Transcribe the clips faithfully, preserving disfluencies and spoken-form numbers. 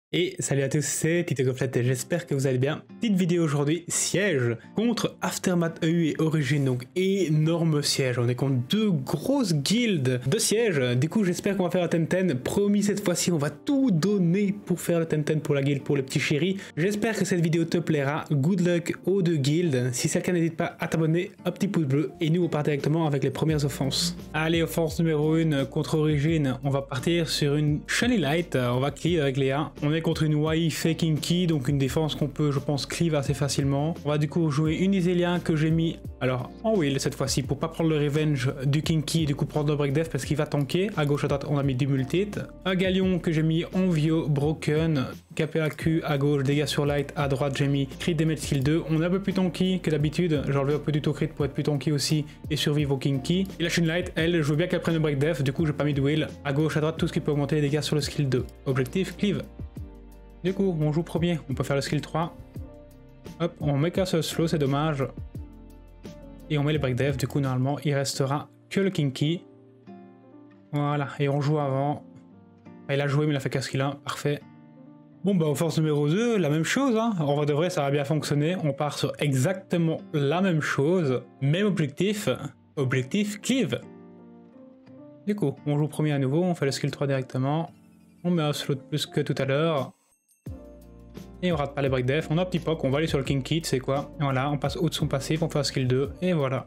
Et salut à tous, c'est TitoGofflet et j'espère que vous allez bien. Petite vidéo aujourd'hui, siège contre Aftermath E U et Origin, donc énorme siège. On est contre deux grosses guildes de siège. Du coup, j'espère qu'on va faire la ten ten. Promis, cette fois-ci, on va tout donner pour faire le ten ten pour la guilde, pour le petit chéri. J'espère que cette vidéo te plaira. Good luck aux deux guildes. Si c'est le cas, n'hésite pas à t'abonner, un petit pouce bleu. Et nous, on part directement avec les premières offenses. Allez, offense numéro un contre Origin. On va partir sur une Shiny Light. On va clear avec Léa. On est contre une Wai Faking Key, donc une défense qu'on peut, je pense, cleave assez facilement. On va du coup jouer une Iselia que j'ai mis, alors en wheel cette fois-ci, pour pas prendre le revenge du Kinky et du coup prendre le break death parce qu'il va tanker. À gauche, à droite, on a mis du multit. Un Galion que j'ai mis en Vio Broken. K P A Q à gauche, dégâts sur light. À droite, j'ai mis crit damage skill deux. On est un peu plus tanky que d'habitude. J'ai enlevé un peu du taux crit pour être plus tanky aussi et survivre au Kinky. Et la Shine Light, elle, je veux bien qu'elle prenne le break death. Du coup, j'ai pas mis de wheel. À gauche, à droite, tout ce qui peut augmenter les dégâts sur le skill deux. Objectif, cleave. Du coup, on joue premier, on peut faire le skill trois. Hop, on met qu'un seul slow, c'est dommage. Et on met le break death, du coup normalement il restera que le Kinky. Voilà, et on joue avant. Ah, il a joué mais il a fait qu'un skill un, parfait. Bon bah, force numéro deux, la même chose, hein. En vrai de vrai, ça va bien fonctionner. On part sur exactement la même chose. Même objectif, objectif cleave. Du coup, on joue premier à nouveau, on fait le skill trois directement. On met un slow de plus que tout à l'heure. Et on rate pas les break def, on a un petit poc, on va aller sur le Kinky, c'est quoi. Et voilà, on passe au de son passif, on fait un skill deux, et voilà.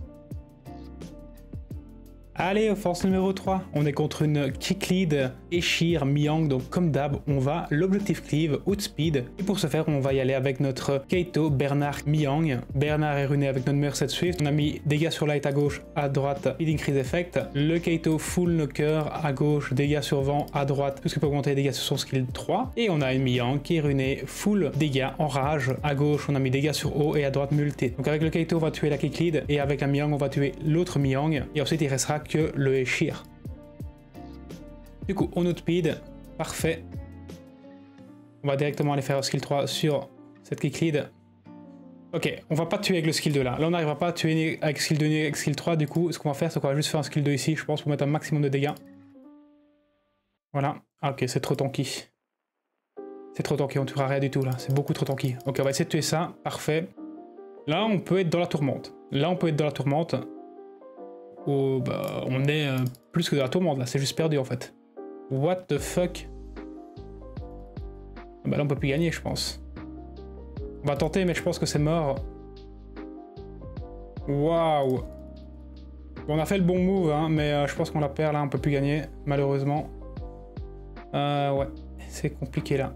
Allez, offense numéro trois, on est contre une kick lead, Eshir, Miang, donc comme d'hab, on va l'objectif cleave, outspeed, et pour ce faire, on va y aller avec notre Kaito, Bernard, Miang. Bernard est runé avec notre Merced Swift, on a mis dégâts sur light à gauche, à droite, Heat Increase Effect. Le Kaito full knocker, à gauche, dégâts sur vent, à droite, tout ce qui peut augmenter les dégâts sur son skill trois. Et on a une Miang qui est runé, full dégâts en rage, à gauche, on a mis dégâts sur haut, et à droite, multi. Donc avec le Kaito, on va tuer la kick lead, et avec la Miang, on va tuer l'autre Miang, et ensuite il restera que le Eshir. Du coup, on outspeed, parfait. On va directement aller faire un skill trois sur cette kick lead. Ok, on va pas tuer avec le skill deux là. Là, on n'arrivera pas à tuer avec skill deux ni avec skill trois. Du coup, ce qu'on va faire, c'est qu'on va juste faire un skill deux ici, je pense, pour mettre un maximum de dégâts. Voilà. Ah, ok, c'est trop tanky. C'est trop tanky, on tuera rien du tout là. C'est beaucoup trop tanky. Ok, on va essayer de tuer ça. Parfait. Là, on peut être dans la tourmente. Là, on peut être dans la tourmente. Oh, bah, on est euh, plus que dans la tourmente là, c'est juste perdu en fait. What the fuck? Bah là on peut plus gagner je pense. On va tenter mais je pense que c'est mort. Waouh. On a fait le bon move hein, mais euh, je pense qu'on la perd là, on peut plus gagner malheureusement. Euh, ouais, c'est compliqué là.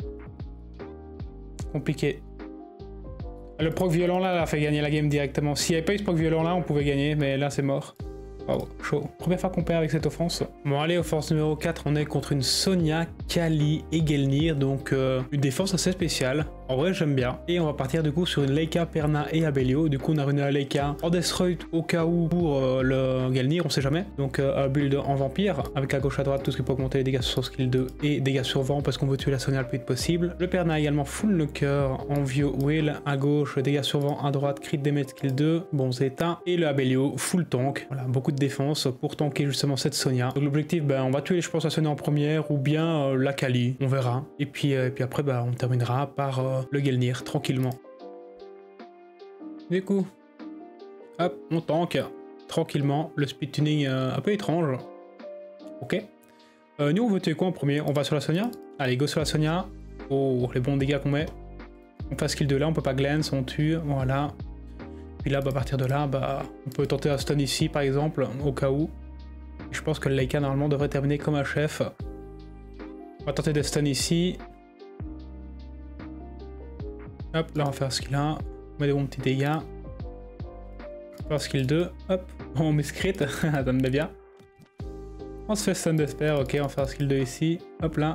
Compliqué. Le proc violent là, là a fait gagner la game directement. S'il n'y avait pas eu ce proc violent là, on pouvait gagner, mais là c'est mort. Wow, chaud. Première fois qu'on perd avec cette offense. Bon allez, offense numéro quatre, on est contre une Sonia, Kali et Gelnir, donc euh, une défense assez spéciale. En vrai j'aime bien. Et on va partir du coup sur une Leica, Perna et Abelio. Du coup on a ruiné la Leica en Destroy au cas où pour euh, le Gelnir, on sait jamais. Donc euh, un build en vampire, avec à gauche à droite tout ce qui peut augmenter les dégâts sur skill deux et dégâts sur vent parce qu'on veut tuer la Sonia le plus vite possible. Le Perna également full knocker en Vio Will à gauche, dégâts sur vent à droite, crit damage skill deux, bon c'est éteint. Et le Abelio full tank, voilà, beaucoup de défense pour tanker justement cette Sonia. Donc l'objectif, ben, on va tuer je pense la Sonia en première ou bien euh, la Kali, on verra. Et puis, euh, et puis après ben, on terminera par euh, le Gelnir tranquillement. Du coup, hop, on tank tranquillement, le speed tuning euh, un peu étrange. Ok. Euh, nous on veut tuer quoi en premier? On va sur la Sonia? Allez, go sur la Sonia. Oh, les bons dégâts qu'on met. On fait skill deux là, on peut pas glance, on tue, voilà. Puis là, bah, à partir de là, bah, on peut tenter un stun ici, par exemple, au cas où. Et je pense que le Leica, normalement, devrait terminer comme un chef. On va tenter des stuns ici. Hop, là, on va faire skill un. On met des bons petits dégâts. On va faire skill deux. Hop, on met crit, ça me met bien. On se fait stun d'espère, ok, on va faire skill deux ici. Hop, là.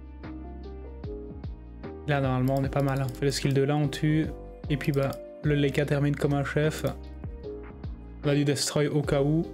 Là, normalement, on est pas mal. On fait le skill deux là, on tue. Et puis, bah... le Leica termine comme un chef. On a du destroy au cas où.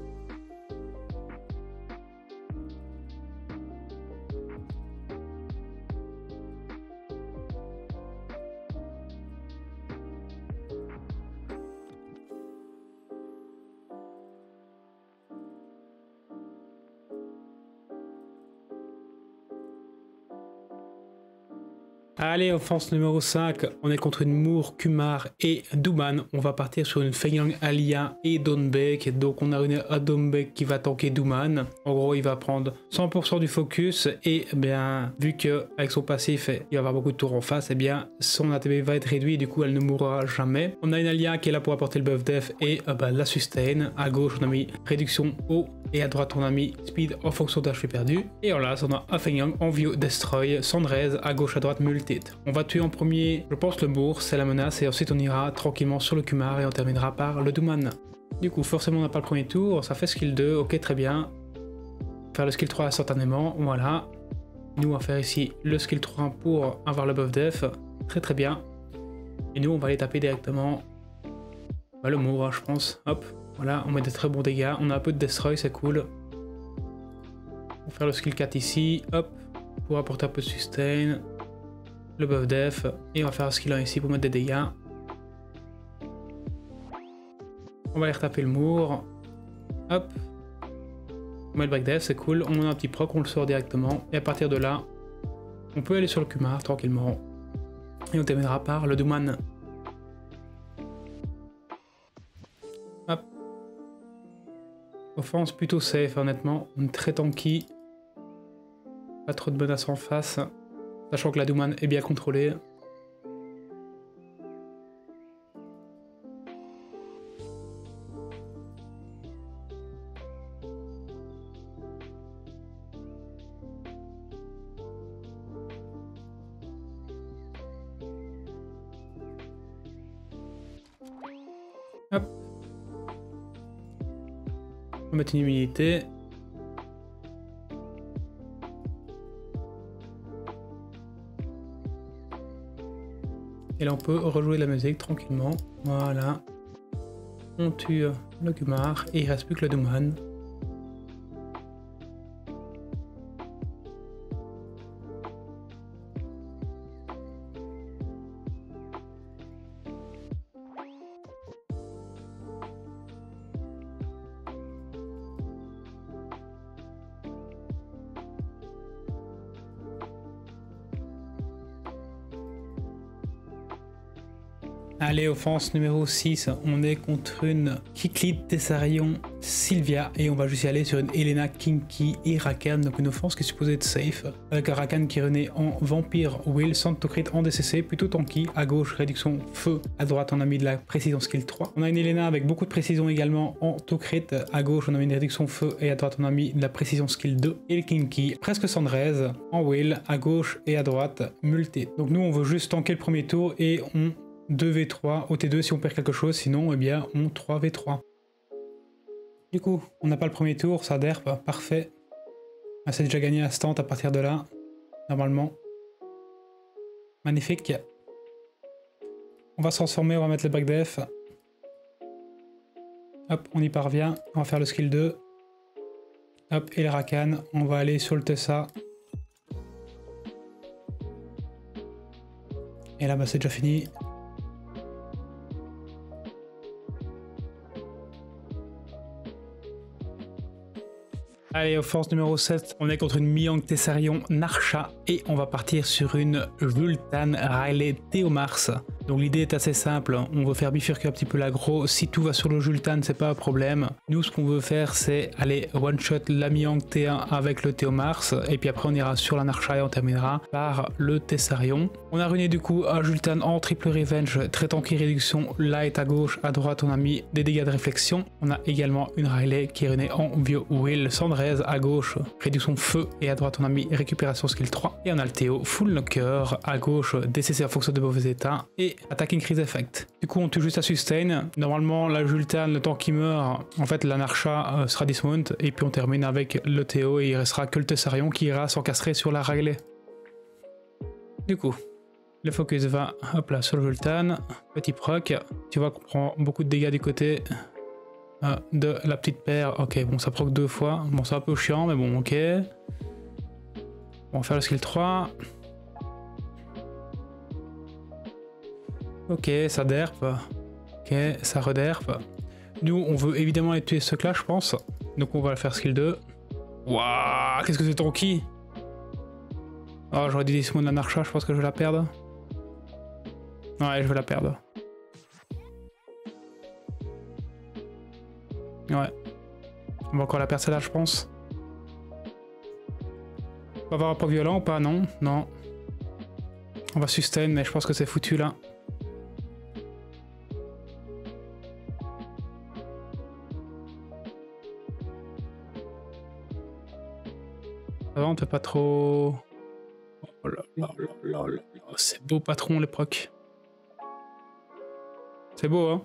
Allez, offense numéro cinq, on est contre une Moore, Kumar et Douman. On va partir sur une Feng Yang, Alia et Donbek. Donc on a une Donbek qui va tanker Douman. En gros, il va prendre cent pour cent du focus et bien, vu que avec son passif, il va avoir beaucoup de tours en face, et bien son A T B va être réduit, du coup elle ne mourra jamais. On a une Alia qui est là pour apporter le buff def et euh, bah, la sustain. À gauche, on a mis réduction haut et à droite, on a mis speed en fonction d'H P perdu. Et en là, on a un Feng Yang, Envio, Destroy, Sandrez, à gauche, à droite, multi. On va tuer en premier, je pense, le Moore, c'est la menace, et ensuite on ira tranquillement sur le Kumar et on terminera par le Douman. Du coup, forcément on n'a pas le premier tour, ça fait skill deux, ok, très bien. Faire le skill trois instantanément, voilà. Nous on va faire ici le skill trois pour avoir le buff def, très très bien. Et nous on va aller taper directement bah, le Moore, hein, je pense. Hop, voilà, on met des très bons dégâts, on a un peu de destroy, c'est cool. On va faire le skill quatre ici, hop, pour apporter un peu de sustain. Le buff def, et on va faire un skill un ici pour mettre des dégâts. On va aller retaper le Moore. Hop. On met le back def, c'est cool. On a un petit proc, on le sort directement. Et à partir de là, on peut aller sur le Kumar tranquillement. Et on terminera par le Douman. Hop. Offense plutôt safe, honnêtement. On est très tanky. Pas trop de menaces en face. Sachant que la Douman est bien contrôlée. Hop. On va mettre une humilité. Et là on peut rejouer la musique tranquillement. Voilà. On tue le Kumar et il reste plus que le Douman. Allez, offense numéro six, on est contre une Kiklid, Tessarion, Sylvia et on va juste y aller sur une Elena, Kinky et Rakan, donc une offense qui est supposée être safe, avec un Rakan qui renaît en Vampire Will, Santocrit en D C C, plutôt tanky, à gauche réduction feu, à droite on a mis de la précision skill trois. On a une Elena avec beaucoup de précision également en Tocrit, à gauche on a mis une réduction feu et à droite on a mis de la précision skill deux. Et le Kinky, presque Sandrez, en Will, à gauche et à droite, multi. Donc nous on veut juste tanker le premier tour et on deux v trois au T deux si on perd quelque chose, sinon eh bien on trois v trois. Du coup, on n'a pas le premier tour, ça derp, parfait. Ah, c'est déjà gagné instant à partir de là, normalement. Magnifique. On va se transformer, on va mettre le back def. Hop, on y parvient, on va faire le skill deux. Hop, et les Rakan, on va aller sur le Tessa. Et là, bah, c'est déjà fini. Allez, offense numéro sept, on est contre une Myang Tessarion Narsha et on va partir sur une Jultan Riley Théomars. Donc l'idée est assez simple, on veut faire bifurquer un petit peu l'aggro, si tout va sur le Jultan c'est pas un problème. Nous ce qu'on veut faire c'est aller one shot la Myang T un avec le Théomars et puis après on ira sur la Narsha et on terminera par le Tessarion. On a ruiné du coup un Jultan en triple revenge, très tanky réduction light à gauche, à droite on a mis des dégâts de réflexion. On a également une Riley qui est ruinée en Vio Will, Sandrez à gauche, réduction feu et à droite on a mis récupération skill trois. Et on a le Théo full knocker, à gauche D C C en fonction de mauvais états et attaque increase effect. Du coup on tue juste à sustain. Normalement la Jultan, le temps qui meurt, en fait la Narsha euh, sera dismount et puis on termine avec le Théo et il restera que le Tessarion qui ira s'encastrer sur la Riley. Du coup le focus va hop là sur le Jultan, petit proc, tu vois qu'on prend beaucoup de dégâts du côté euh, de la petite paire. Ok, bon ça proc deux fois, bon c'est un peu chiant mais bon ok. On va faire le skill trois. Ok, ça derp. Ok, ça rederp. Nous, on veut évidemment aller tuer ce clash, je pense. Donc on va le faire skill deux. Waouh, qu'est-ce que c'est tanky. Oh, j'aurais dû Desmond Anarcha, je pense que je vais la perdre. Ouais, je vais la perdre. Ouais. On va encore la perdre celle-là, je pense. On va avoir un point violent ou pas? Non, non. On va sustain, mais je pense que c'est foutu là. Ça va, on peut pas trop... Oh là là là là là. C'est beau patron les procs. C'est beau hein.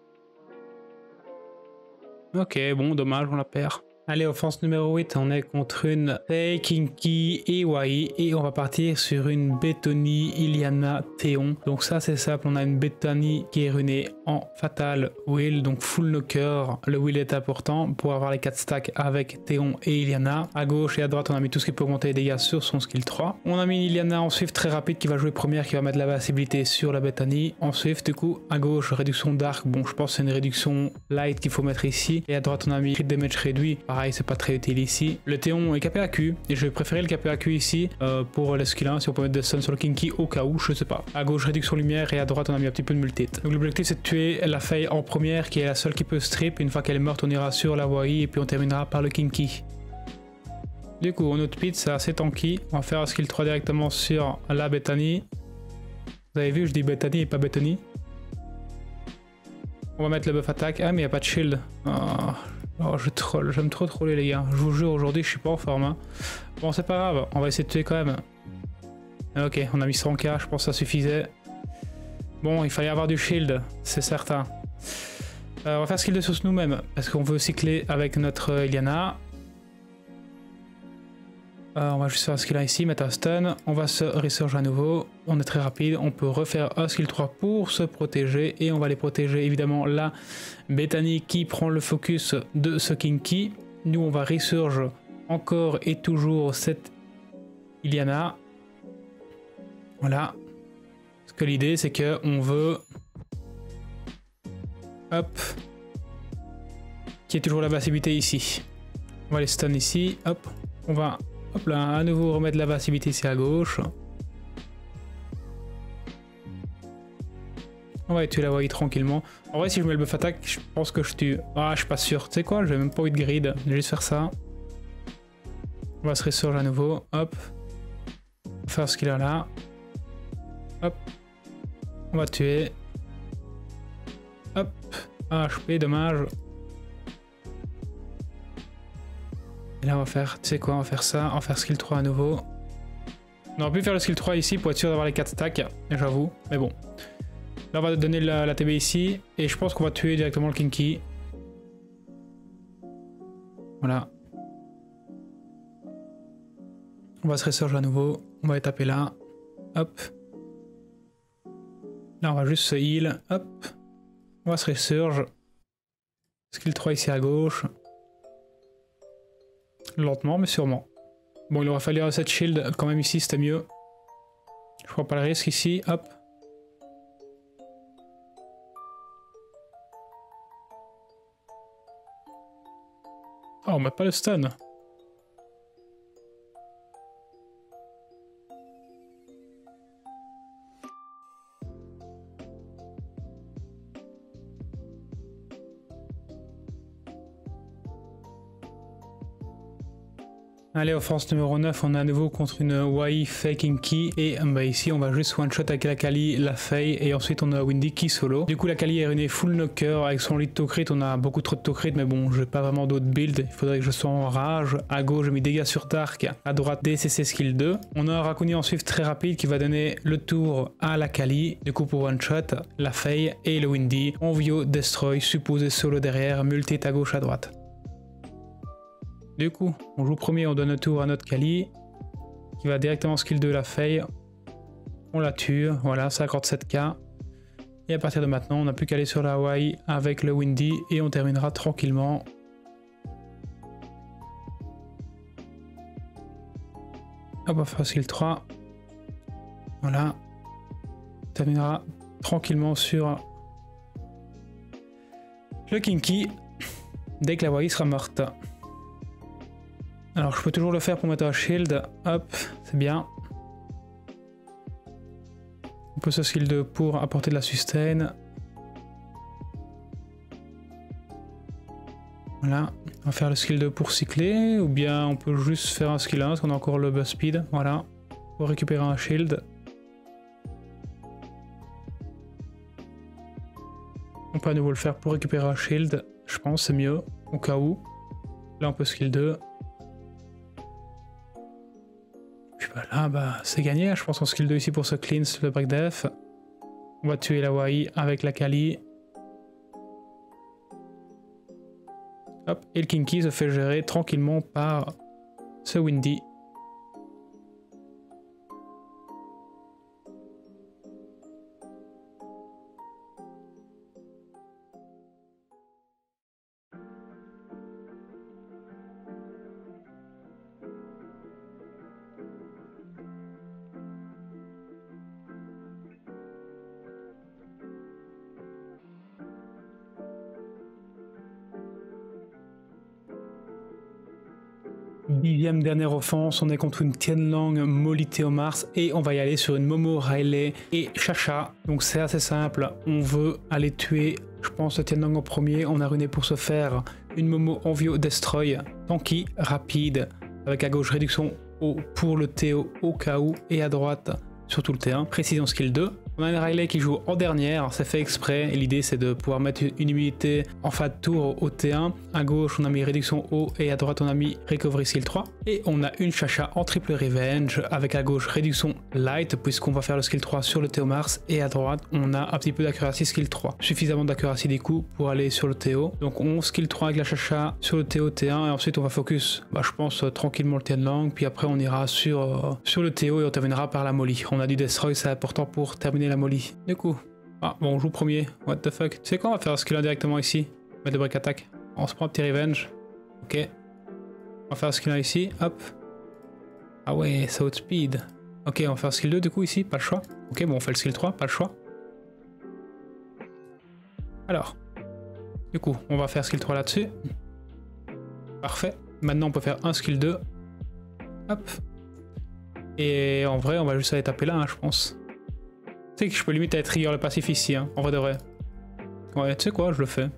Ok, bon, dommage, on la perd. Allez, offense numéro huit, on est contre une Faye, Kinky et Wai et on va partir sur une Bethany, Iliana, Théon. Donc ça c'est simple, on a une Bethany qui est runée en Fatal Will, donc full knocker. Le will est important pour avoir les quatre stacks avec Théon et Iliana. À gauche et à droite on a mis tout ce qui peut augmenter les dégâts sur son skill trois. On a mis Iliana en Swift très rapide qui va jouer première, qui va mettre la visibilité sur la Bethany. En Swift du coup, à gauche réduction d'arc, bon je pense que c'est une réduction light qu'il faut mettre ici. Et à droite on a mis crit damage réduit. Pareil, c'est pas très utile ici. Le Théon est K P A Q et je vais préférer le K P A Q ici euh, pour le skill un si on peut mettre des stun sur le Kinky au cas où, je sais pas. À gauche réduction lumière et à droite on a mis un petit peu de multi. Donc l'objectif c'est de tuer la Faye en première qui est la seule qui peut strip. Une fois qu'elle est morte on ira sur la Wai et puis on terminera par le Kinky. Du coup on outpit, c'est assez tanky. On va faire un skill trois directement sur la Bethany. Vous avez vu, je dis Bethany et pas Bethany. On va mettre le buff attaque. Ah mais il n'y a pas de shield. Oh. Oh, je troll, j'aime trop troller les gars. Je vous jure, aujourd'hui je suis pas en forme. Hein. Bon, c'est pas grave, on va essayer de tuer quand même. Ok, on a mis cent K, je pense que ça suffisait. Bon, il fallait avoir du shield, c'est certain. Euh, on va faire skill de sauce nous-mêmes, parce qu'on veut cycler avec notre Iliana. Euh, on va juste faire un skill un ici, mettre un stun. On va se resurge à nouveau. On est très rapide. On peut refaire un skill trois pour se protéger. Et on va les protéger évidemment la Bethany qui prend le focus de ce Kinky. Nous on va resurge encore et toujours cette Iliana. Voilà. Parce que l'idée c'est que on veut... Hop. Qui est toujours la passivité ici. On va les stun ici. Hop. On va... Hop là, à nouveau remettre la passivité ici à gauche. On va tuer la Wai tranquillement. En vrai, si je mets le buff attaque, je pense que je tue. Ah, je suis pas sûr. Tu sais quoi, j'ai même pas eu de grid. Je vais juste faire ça. On va se resurge à nouveau. Hop. On va faire ce qu'il a là. Hop. On va tuer. Hop. Ah, H P, dommage. Et là on va faire, tu sais quoi, on va faire ça, on va faire skill trois à nouveau. On aurait pu faire le skill trois ici pour être sûr d'avoir les quatre stacks, j'avoue, mais bon. Là on va donner la, la T B ici, et je pense qu'on va tuer directement le Kinky. Voilà. On va se resurge à nouveau, on va les taper là, hop. Là on va juste se heal, hop. On va se resurge. Skill trois ici à gauche. Lentement mais sûrement. Bon, il aurait fallu reset shield quand même ici, c'était mieux. Je prends pas le risque ici, hop. Oh, on met pas le stun. Allez, offense numéro neuf, on est à nouveau contre une Wai, Faye, Kinky et bah, ici on va juste one shot avec la Kali, la Faye et ensuite on a Windy qui solo. Du coup la Kali est runée full knocker avec son lead to crit, on a beaucoup trop de to crit mais bon j'ai pas vraiment d'autres builds, il faudrait que je sois en rage. À gauche j'ai mis dégâts sur Dark, à droite D C C skill deux. On a un Rakuni en Swift très rapide qui va donner le tour à la Kali, du coup pour one shot, la Faye et le Windy. On Vio, Destroy, supposé solo derrière, multi à gauche à droite. Du coup, on joue premier, on donne le tour à notre Kali, qui va directement skill deux la Faye. On la tue, voilà, cinquante-sept K. Et à partir de maintenant, on n'a plus qu'à aller sur la Wai avec le Windy et on terminera tranquillement. Hop, on va faire skill trois. Voilà. On terminera tranquillement sur le Kinky dès que la Wai sera morte. Alors je peux toujours le faire pour mettre un shield, hop, c'est bien. On peut ce skill deux pour apporter de la sustain. Voilà, on va faire le skill deux pour cycler, ou bien on peut juste faire un skill un parce qu'on a encore le buzz speed, voilà, pour récupérer un shield. On peut à nouveau le faire pour récupérer un shield, je pense c'est mieux, au cas où. Là on peut skill deux. Puis bah là, bah, c'est gagné, je pense en skill deux ici pour ce cleanse le break def. On va tuer la Wai avec la Kali. Hop, et le Kinky se fait gérer tranquillement par ce Windy. Dixième dernière offense, on est contre une Tianlang, Molly Théomars et on va y aller sur une Momo, Riley et Chacha. Donc c'est assez simple, on veut aller tuer, je pense, le Tianlang en premier. On a runé pour se faire une Momo Envio Destroy, tanky, rapide, avec à gauche réduction au pour le Théo au cas où et à droite sur tout le terrain, précision skill deux. On a une Riley qui joue en dernière, c'est fait exprès, et l'idée c'est de pouvoir mettre une immunité en fin de tour au T un. À gauche on a mis réduction haut et à droite on a mis recovery skill trois. Et on a une Chacha en triple revenge avec à gauche réduction light puisqu'on va faire le skill trois sur le Théomars et à droite on a un petit peu d'accuracy skill trois. Suffisamment d'accuracy des coups pour aller sur le Théo. Donc on skill trois avec la Chacha sur le Théo T un et ensuite on va focus, bah, je pense, euh, tranquillement le Tianlang, puis après on ira sur, euh, sur le Théo et on terminera par la Molly. On a du Destroy, c'est important pour terminer la Molly. Du coup, ah bon, on joue premier, what the fuck. Tu sais quoi, on va faire ce skill un directement ici, mettre le break attack. On se prend un petit revenge, ok. On va faire ce skill un ici, hop. Ah ouais, ça haute speed. Ok, on va faire skill deux du coup ici, pas le choix. Ok, bon, on fait le skill trois, pas le choix. Alors, du coup, on va faire skill trois là-dessus. Parfait. Maintenant, on peut faire un skill deux. Hop. Et en vrai, on va juste aller taper là, hein, je pense. Tu sais que je peux limite aller trigger le passif ici, hein, en vrai de vrai. Ouais, tu sais quoi, je le fais.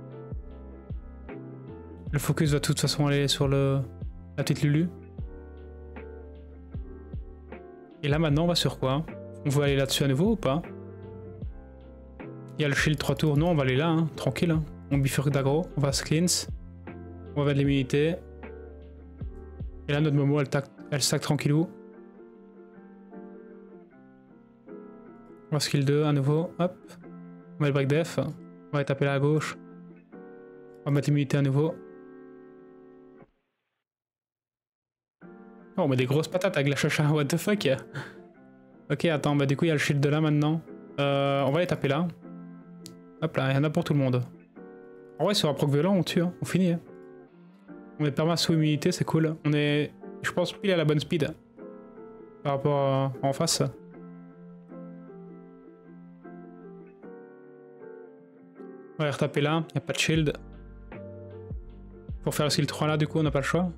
Le focus va de toute façon aller sur le la petite Lulu. Et là maintenant, on va sur quoi? On veut aller là-dessus à nouveau ou pas? Il y a le shield trois tours. Non, on va aller là, hein, tranquille. Hein. On bifurque d'aggro, on va se cleanse. On va mettre l'immunité. Et là, notre Momo, elle, elle stack tranquillou. On va skill deux à nouveau, hop. On met le break def, on va aller taper là à gauche. On va mettre l'immunité à nouveau. Oh, on met des grosses patates avec la Chacha, what the fuck. Ok, attends, bah du coup il y a le shield de là maintenant. Euh, on va aller taper là. Hop là, il y en a pour tout le monde. En vrai, sur un proc violent, on tue, hein. On finit. Hein. On est perma sous immunité, c'est cool. On est, je pense, pile à la bonne speed. Par rapport à en face. On va retaper là, il n'y a pas de shield. Pour faire le skill trois là, du coup, on n'a pas le choix.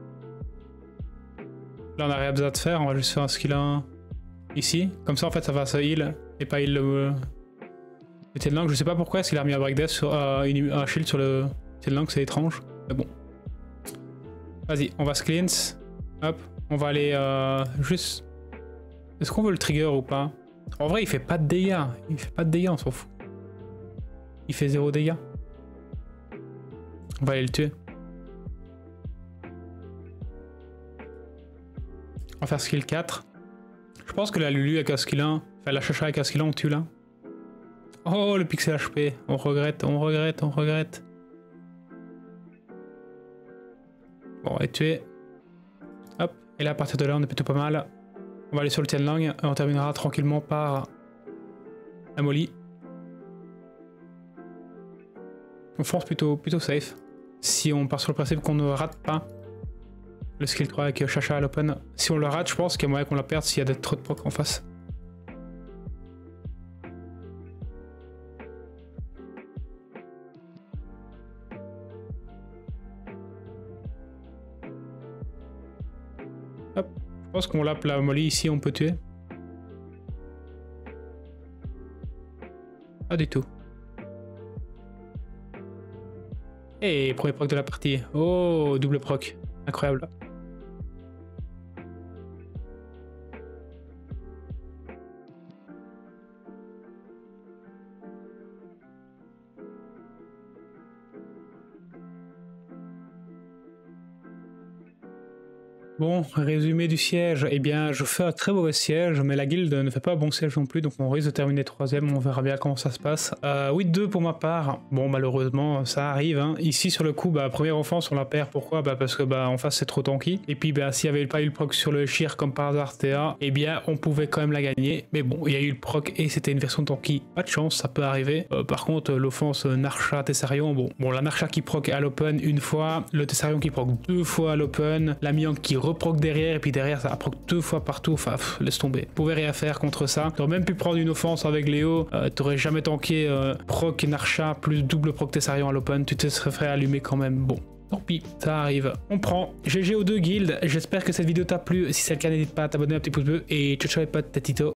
Là, on a rien besoin de faire, on va juste faire un skill un ici. Comme ça, en fait, ça va se heal et pas heal le, le Tianlang. Je sais pas pourquoi est-ce qu'il a remis un break death sur euh, une, un shield sur le Tianlang, c'est étrange. Mais bon. Vas-y, on va se cleanse. Hop, on va aller euh, juste... Est-ce qu'on veut le trigger ou pas? En vrai, il fait pas de dégâts. Il fait pas de dégâts, on s'en fout. Il fait zéro dégâts. On va aller le tuer. On va faire skill quatre. Je pense que la Lulu avec un skill un, enfin la Chacha avec un skill un, on tue là. Oh, le pixel H P. On regrette, on regrette, on regrette. Bon, on va les tuer. Hop. Et là, à partir de là, on est plutôt pas mal. On va aller sur le Tianlang et on terminera tranquillement par la Molly. On force plutôt, plutôt safe. Si on part sur le principe qu'on ne rate pas le skill trois avec Chacha à l'open. Si on le rate, je pense qu'il y a moyen qu'on la perde s'il y a trop de proc en face. Hop. Je pense qu'on l'appe la Molly ici, on peut tuer. Pas du tout. Et premier proc de la partie. Oh, double proc. Incroyable. Bon, résumé du siège, eh bien je fais un très mauvais siège, mais la guilde ne fait pas un bon siège non plus, donc on risque de terminer troisième, on verra bien comment ça se passe. Euh, huit deux pour ma part, bon malheureusement ça arrive, hein. Ici sur le coup, bah, première offense on la perd, pourquoi? Bah parce que bah en face c'est trop tanky, et puis bah s'il n'y avait pas eu le proc sur le Shir comme par hasard T A, eh bien on pouvait quand même la gagner, mais bon il y a eu le proc et c'était une version tanky, pas de chance, ça peut arriver. Euh, par contre l'offense Narcha Tessarion, bon, bon la Narcha qui proc à l'open une fois, le Tessarion qui proc deux fois à l'open, la Miang qui reproc derrière et puis derrière ça proc deux fois partout, enfin pff, laisse tomber, vous pouvez rien faire contre ça. T'aurais même pu prendre une offense avec Léo, euh, t'aurais jamais tanké euh, proc Narcha plus double proc Tessarion à l'open, tu te serais fait allumer quand même. Bon, tant pis, ça arrive. On prend. G G aux deux guildes, j'espère que cette vidéo t'a plu, si c'est le cas n'hésite pas à t'abonner, un petit pouce bleu et ciao ciao les potes, Tatito.